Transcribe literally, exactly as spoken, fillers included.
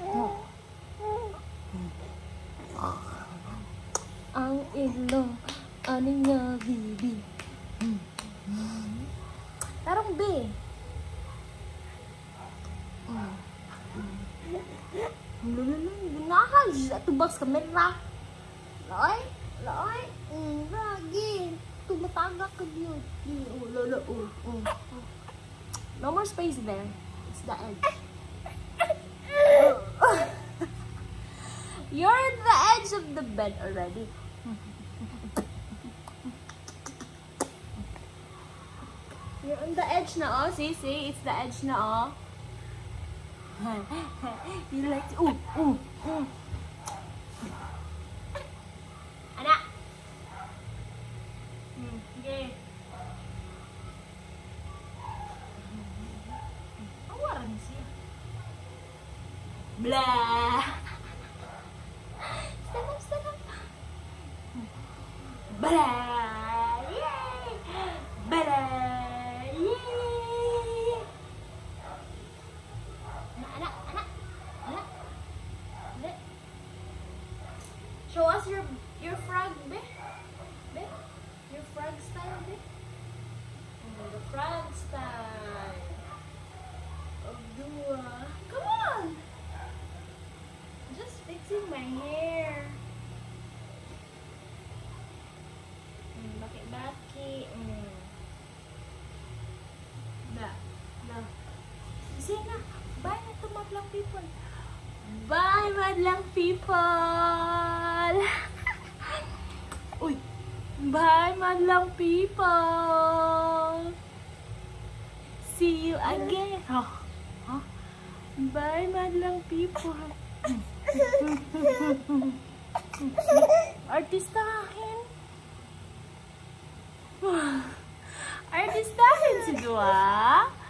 Ang ilong, ano nga, baby? Tarong B. Nahal, tubas kamera. Loy, loy, lagi. Tumatagak ka diyo. Oh, lolo, oh, oh. No more space there. It's the edge. You're at the edge of the bed already. You're on the edge na, oh. See, see? It's the edge na, oh. You like to, ooh, ooh, ooh. Anak. Hmm, okay. Awaran siya. Blah. Stand up, stand up. Blah. Yay. Blah. Show us your your frog, be. Be. Your frog style, be. Oh, the frog style. Abdua. Come on. Just fixing my hair. Mm, baki-baki. Mm. Da. Da. Say na. Bye na to madlang people. Bye, madlang people! Uy! Bye, madlang people! See you again! Oh. Huh? Bye, madlang people! Artistahin! Artistahin si Dua!